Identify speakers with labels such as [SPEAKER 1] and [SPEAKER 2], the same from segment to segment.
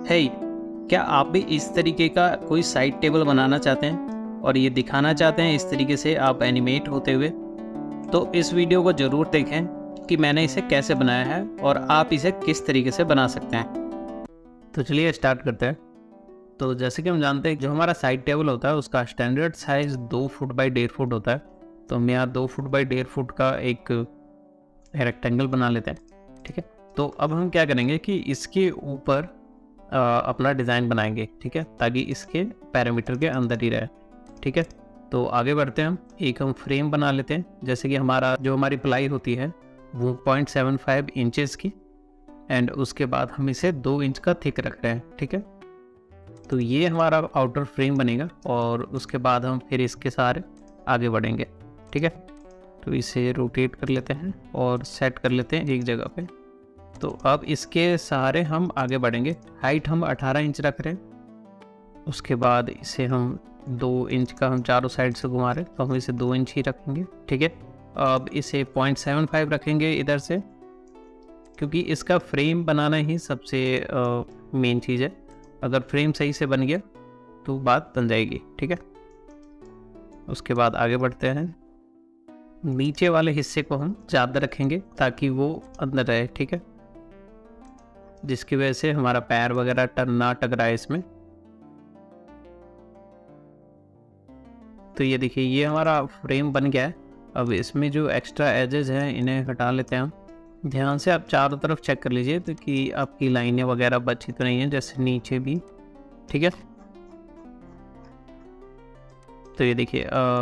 [SPEAKER 1] है। क्या आप भी इस तरीके का कोई साइड टेबल बनाना चाहते हैं और ये दिखाना चाहते हैं इस तरीके से आप एनिमेट होते हुए, तो इस वीडियो को ज़रूर देखें कि मैंने इसे कैसे बनाया है और आप इसे किस तरीके से बना सकते हैं। तो चलिए स्टार्ट करते हैं। तो जैसे कि हम जानते हैं जो हमारा साइड टेबल होता है उसका standard size 2 foot by 1.5 foot होता है। तो हम यहाँ 2 फुट बाई 1.5 फुट का एक रेक्टेंगल बना लेते हैं, ठीक है। तो अब हम क्या करेंगे कि इसके ऊपर अपना डिज़ाइन बनाएंगे, ठीक है, ताकि इसके पैरामीटर के अंदर ही रहे, ठीक है। तो आगे बढ़ते हैं, हम फ्रेम बना लेते हैं। जैसे कि हमारी प्लाई होती है वो 0.75 इंचेस की, एंड उसके बाद हम इसे 2 इंच का थिक रख रहे हैं, ठीक है। तो ये हमारा आउटर फ्रेम बनेगा और उसके बाद हम फिर इसके सारे आगे बढ़ेंगे, ठीक है। तो इसे रोटेट कर लेते हैं और सेट कर लेते हैं एक जगह पे। तो अब इसके सहारे हम आगे बढ़ेंगे। हाइट हम 18 इंच रख रहे हैं। उसके बाद इसे हम 2 इंच का हम चारों साइड से घुमा रहे हैं, तो हम इसे 2 इंच ही रखेंगे, ठीक है। अब इसे 0.75 रखेंगे इधर से, क्योंकि इसका फ्रेम बनाना ही सबसे मेन चीज़ है। अगर फ्रेम सही से बन गया तो बात बन जाएगी, ठीक है। उसके बाद आगे बढ़ते हैं। नीचे वाले हिस्से को हम ज़्यादा रखेंगे ताकि वो अंदर रहे, ठीक है, जिसकी वजह से हमारा पैर वगैरह ना टकराए इसमें। तो ये देखिए, ये हमारा फ्रेम बन गया है। अब इसमें जो एक्स्ट्रा एजेस हैं इन्हें हटा लेते हैं हम। ध्यान से आप चारों तरफ चेक कर लीजिए तो कि आपकी लाइनें वगैरह बची तो नहीं है, जैसे नीचे भी, ठीक है। तो ये देखिए,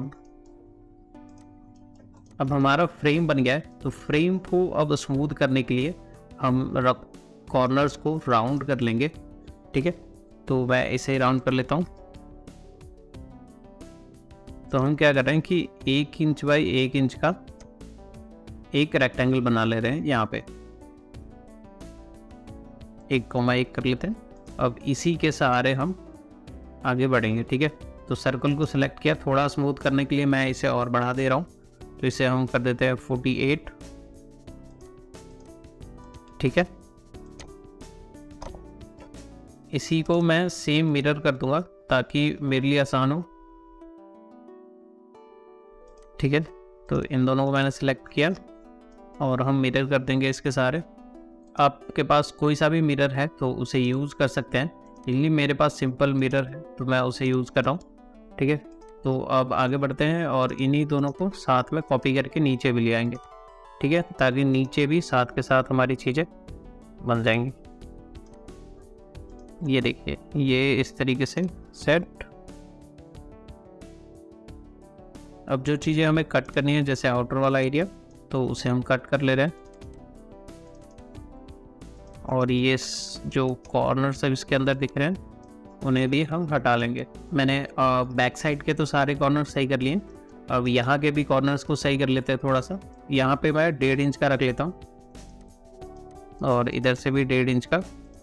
[SPEAKER 1] अब हमारा फ्रेम बन गया है। तो फ्रेम को अब स्मूथ करने के लिए हम कॉर्नर्स को राउंड कर लेंगे, ठीक है। तो मैं इसे राउंड कर लेता हूँ। तो हम क्या कर रहे हैं कि 1 इंच बाई 1 इंच का एक रेक्टेंगल बना ले रहे हैं यहाँ पे। 1,1 कर लेते हैं। अब इसी के सहारे हम आगे बढ़ेंगे, ठीक है। तो सर्कल को सिलेक्ट किया, थोड़ा स्मूथ करने के लिए मैं इसे और बढ़ा दे रहा हूँ। तो इसे हम कर देते हैं 48, ठीक है। इसी को मैं सेम मिरर कर दूंगा ताकि मेरे लिए आसान हो, ठीक है। तो इन दोनों को मैंने सिलेक्ट किया और हम मिरर कर देंगे इसके सारे। आपके पास कोई सा भी मिरर है तो उसे यूज़ कर सकते हैं। इसलिए मेरे पास सिंपल मिरर है तो मैं उसे यूज़ कर रहा हूँ, ठीक है। तो अब आगे बढ़ते हैं और इन्हीं दोनों को साथ में कॉपी करके नीचे भी ले आएंगे, ठीक है, ताकि नीचे भी साथ के साथ हमारी चीज़ें बन जाएंगी। ये देखिए, ये इस तरीके से सेट। अब जो चीज़ें हमें कट करनी है, जैसे आउटर वाला एरिया, तो उसे हम कट कर ले रहे हैं। और ये जो कॉर्नर सब इसके अंदर दिख रहे हैं उन्हें भी हम हटा लेंगे। मैंने बैक साइड के तो सारे कॉर्नर सही कर लिए। अब यहाँ के भी कॉर्नर्स को सही कर लेते हैं थोड़ा सा। यहाँ पे मैं 1.5 इंच का रख लेता हूँ और इधर से भी 1.5 इंच का,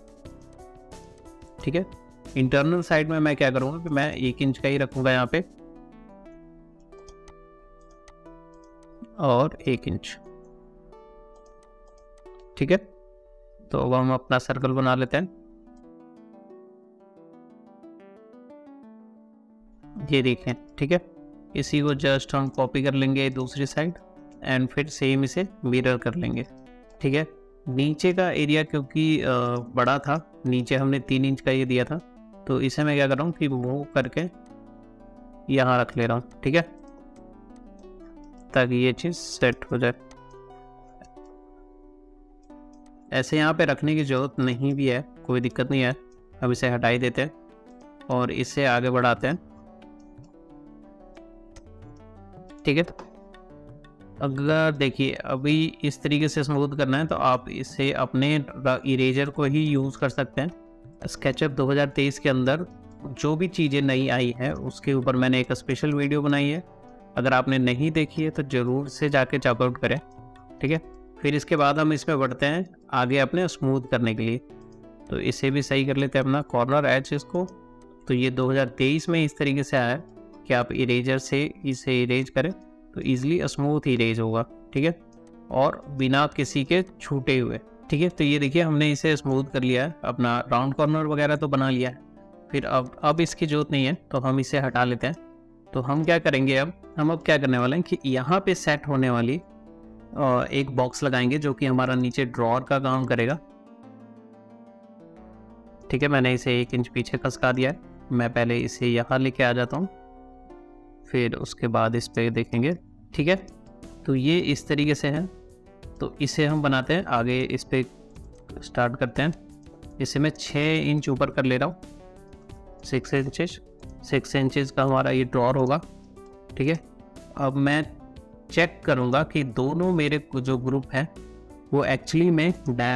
[SPEAKER 1] ठीक है। इंटरनल साइड में मैं क्या करूँगा कि मैं 1 इंच का ही रखूँगा यहाँ पे, और 1 इंच, ठीक है। तो अब हम अपना सर्कल बना लेते हैं। ये देखें, ठीक है। इसी को जस्ट हम कॉपी कर लेंगे दूसरी साइड एंड फिर सेम इसे मिरर कर लेंगे, ठीक है। नीचे का एरिया क्योंकि बड़ा था, नीचे हमने 3 इंच का ये दिया था, तो इसे मैं क्या कर रहा हूँ कि मूव करके यहाँ रख ले रहा हूँ, ठीक है, ताकि ये चीज़ सेट हो जाए। ऐसे यहाँ पे रखने की ज़रूरत नहीं भी है, कोई दिक्कत नहीं है। अब इसे हटा ही देते हैं और इसे आगे बढ़ाते हैं, ठीक है। अगर देखिए अभी इस तरीके से स्मूथ करना है तो आप इसे अपने इरेजर को ही यूज़ कर सकते हैं। स्केचअप 2023 के अंदर जो भी चीज़ें नई आई हैं उसके ऊपर मैंने एक स्पेशल वीडियो बनाई है। अगर आपने नहीं देखी है तो ज़रूर से जाके चेकआउट करें, ठीक है। फिर इसके बाद हम इसमें बढ़ते हैं आगे अपने स्मूथ करने के लिए। तो इसे भी सही कर लेते हैं अपना कॉर्नर एज इसको। तो ये 2023 में इस तरीके से आया है कि आप इरेजर से इसे इरेज करें तो ईज़िली स्मूथ इरेज होगा, ठीक है, और बिना किसी के छूटे हुए। ठीक है, तो ये देखिए हमने इसे स्मूथ कर लिया है, अपना राउंड कॉर्नर वगैरह तो बना लिया है। फिर अब इसकी ज़रूरत नहीं है तो हम इसे हटा लेते हैं। तो हम क्या करेंगे, अब क्या करने वाले हैं कि यहाँ पे सेट होने वाली एक बॉक्स लगाएंगे जो कि हमारा नीचे ड्रॉअर का काम करेगा। ठीक है, मैंने इसे 1 इंच पीछे खसका दिया है। मैं पहले इसे यहाँ लेके आ जाता हूँ, फिर उसके बाद इस पर देखेंगे। ठीक है, तो ये इस तरीके से है। तो इसे हम बनाते हैं आगे, इस पर स्टार्ट करते हैं। इसे मैं 6 इंच ऊपर कर ले रहा हूँ, 6 इंचेस का हमारा ये ड्रॉअर होगा। ठीक है, अब मैं चेक करूँगा कि दोनों मेरे जो ग्रुप हैं वो एक्चुअली में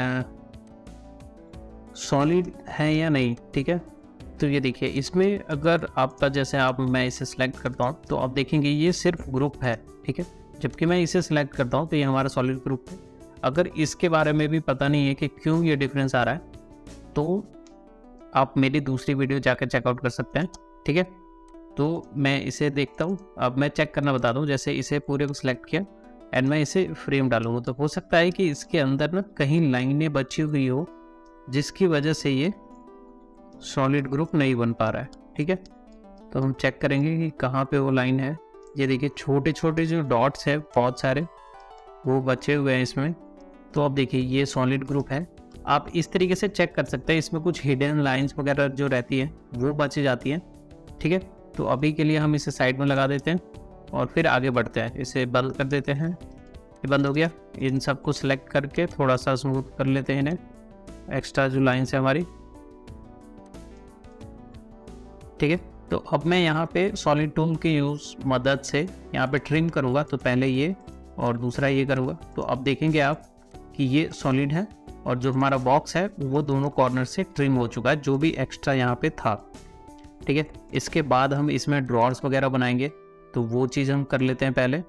[SPEAKER 1] सॉलिड है या नहीं। ठीक है, तो ये देखिए इसमें अगर आपका जैसे मैं इसे सिलेक्ट करता हूँ तो आप देखेंगे ये सिर्फ ग्रुप है। ठीक है, जबकि मैं इसे सिलेक्ट करता हूँ तो ये हमारा सॉलिड ग्रुप है। अगर इसके बारे में भी पता नहीं है कि क्यों ये डिफरेंस आ रहा है तो आप मेरी दूसरी वीडियो जाकर चेकआउट कर सकते हैं। ठीक है, तो मैं इसे देखता हूँ। अब मैं चेक करना बता दूँ, जैसे इसे पूरे को सिलेक्ट किया एंड मैं इसे फ्रेम डालूंगा तो हो सकता है कि इसके अंदर ना कहीं लाइनें बची हुई हो जिसकी वजह से ये सॉलिड ग्रुप नहीं बन पा रहा है। ठीक है, तो हम चेक करेंगे कि कहाँ पे वो लाइन है। ये देखिए छोटे छोटे जो डॉट्स है बहुत सारे वो बचे हुए हैं इसमें। तो अब देखिए ये सॉलिड ग्रुप है। आप इस तरीके से चेक कर सकते हैं, इसमें कुछ हिडन लाइंस वगैरह जो रहती है वो बच जाती हैं। ठीक है, तो अभी के लिए हम इसे साइड में लगा देते हैं और फिर आगे बढ़ते हैं। इसे बंद कर देते हैं, ये बंद हो गया। इन सबको सिलेक्ट करके थोड़ा सा स्मूथ कर लेते हैं इन्हें, एक्स्ट्रा जो लाइन्स है हमारी। ठीक है, तो अब मैं यहाँ पे सॉलिड टूल की मदद से यहाँ पे ट्रिम करूँगा। तो पहले ये और दूसरा ये करूँगा। तो अब देखेंगे आप कि ये सॉलिड है और जो हमारा बॉक्स है वो दोनों कॉर्नर से ट्रिम हो चुका है, जो भी एक्स्ट्रा यहाँ पे था। ठीक है, इसके बाद हम इसमें ड्रॉर्स वगैरह बनाएंगे तो वो चीज़ हम कर लेते हैं पहले।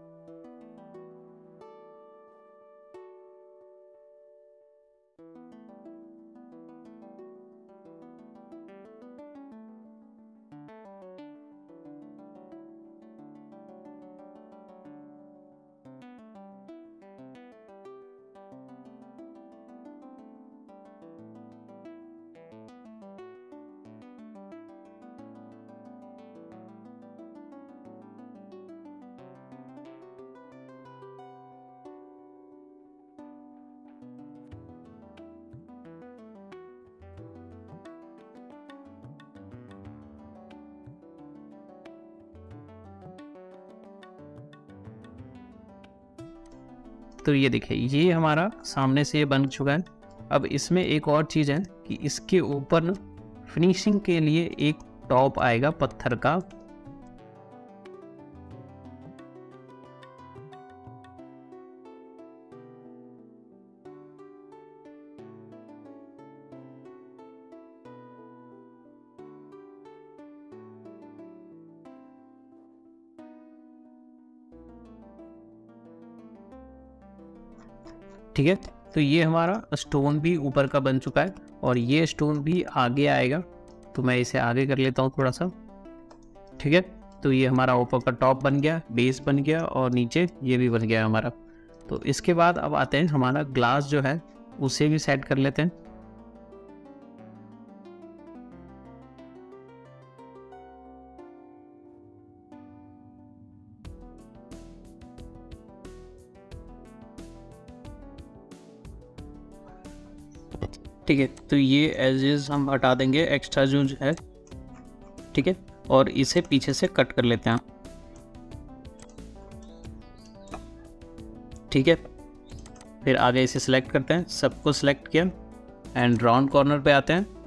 [SPEAKER 1] तो ये देखिए ये हमारा सामने से ये बन चुका है। अब इसमें एक और चीज़ है कि इसके ऊपर ना फिनिशिंग के लिए एक टॉप आएगा पत्थर का। ठीक है, तो ये हमारा स्टोन भी ऊपर का बन चुका है और ये स्टोन भी आगे आएगा। तो मैं इसे आगे कर लेता हूँ थोड़ा सा। ठीक है, तो ये हमारा ऊपर का टॉप बन गया, बेस बन गया और नीचे ये भी बन गया हमारा। तो इसके बाद अब आते हैं हमारा ग्लास जो है उसे भी सेट कर लेते हैं। ठीक है, तो ये एजेस हम हटा देंगे एक्स्ट्रा जो है। ठीक है, और इसे पीछे से कट कर लेते हैं। ठीक है, फिर आगे इसे सिलेक्ट करते हैं, सबको सिलेक्ट किया एंड राउंड कॉर्नर पे आते हैं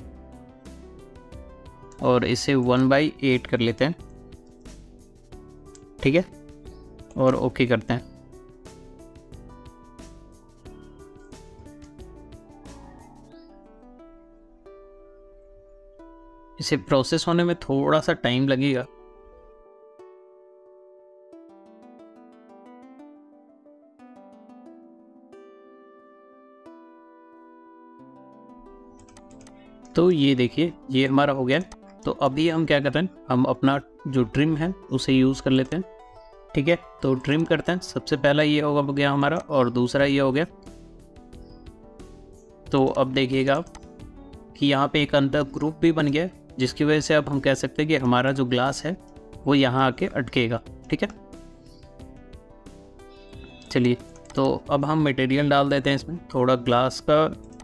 [SPEAKER 1] और इसे 1/8 कर लेते हैं। ठीक है, और ओके करते हैं। इसे प्रोसेस होने में थोड़ा सा टाइम लगेगा। तो ये देखिए ये हमारा हो गया। तो अभी हम क्या करते हैं, हम अपना जो ट्रिम है उसे यूज़ कर लेते हैं। ठीक है, तो ट्रिम करते हैं। सबसे पहला ये हो गया हमारा और दूसरा ये हो गया। तो अब देखिएगा आप कि यहाँ पे एक अंदर ग्रुप भी बन गया, जिसकी वजह से अब हम कह सकते हैं कि हमारा जो ग्लास है वो यहाँ आके अटकेगा। ठीक है, चलिए तो अब हम मटेरियल डाल देते हैं इसमें थोड़ा ग्लास का।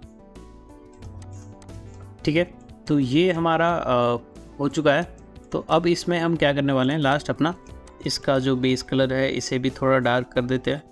[SPEAKER 1] ठीक है, तो ये हमारा हो चुका है। तो अब इसमें हम क्या करने वाले हैं, लास्ट अपना इसका जो बेस कलर है इसे भी थोड़ा डार्क कर देते हैं।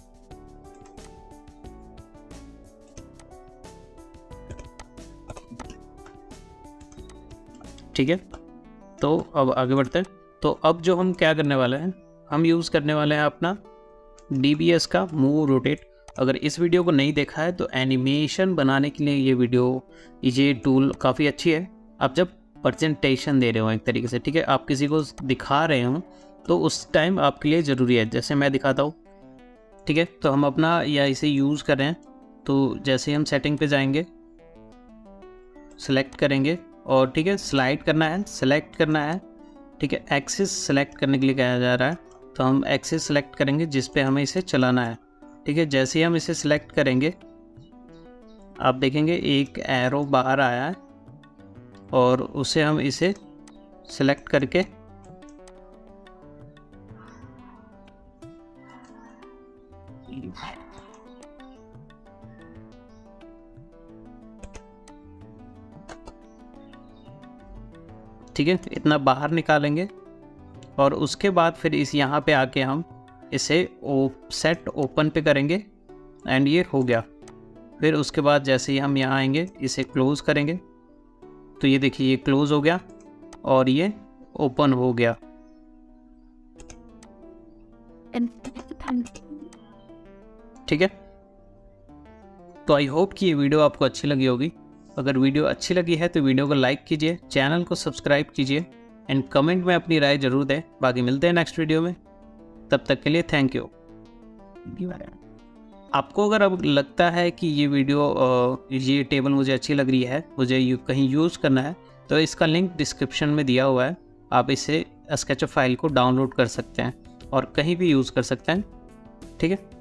[SPEAKER 1] ठीक है, तो अब आगे बढ़ते हैं। तो अब जो हम क्या करने वाले हैं, हम यूज़ करने वाले हैं अपना DBS का मूव रोटेट। अगर इस वीडियो को नहीं देखा है तो एनिमेशन बनाने के लिए ये टूल काफ़ी अच्छी है। आप जब प्रेजेंटेशन दे रहे हो एक तरीके से, ठीक है, आप किसी को दिखा रहे हो तो उस टाइम आपके लिए ज़रूरी है। जैसे मैं दिखाता हूँ, ठीक है, तो हम अपना या इसे यूज़ कर रहे हैं। तो जैसे हम सेटिंग पे जाएंगे, सेलेक्ट करेंगे और ठीक है स्लाइड करना है, सेलेक्ट करना है। ठीक है, एक्सिस सेलेक्ट करने के लिए कहा जा रहा है, तो हम एक्सिस सेलेक्ट करेंगे जिस पे हमें इसे चलाना है। ठीक है, जैसे ही हम इसे सिलेक्ट करेंगे आप देखेंगे एक एरो बाहर आया है और उसे हम इसे सिलेक्ट करके ठीक है इतना बाहर निकालेंगे और उसके बाद फिर इस यहाँ पे आके हम इसे सेट ओपन पे करेंगे एंड ये हो गया। फिर उसके बाद जैसे ही हम यहाँ आएंगे इसे क्लोज़ करेंगे तो ये देखिए ये क्लोज़ हो गया और ये ओपन हो गया। ठीक है, तो आई होप कि ये वीडियो आपको अच्छी लगी होगी। अगर वीडियो अच्छी लगी है तो वीडियो को लाइक कीजिए, चैनल को सब्सक्राइब कीजिए एंड कमेंट में अपनी राय ज़रूर दें। बाकी मिलते हैं नेक्स्ट वीडियो में, तब तक के लिए थैंक यू। आपको अगर अब लगता है कि ये ये टेबल मुझे अच्छी लग रही है, मुझे कहीं यूज़ करना है, तो इसका लिंक डिस्क्रिप्शन में दिया हुआ है। आप इसे स्केचअप फाइल को डाउनलोड कर सकते हैं और कहीं भी यूज़ कर सकते हैं। ठीक है।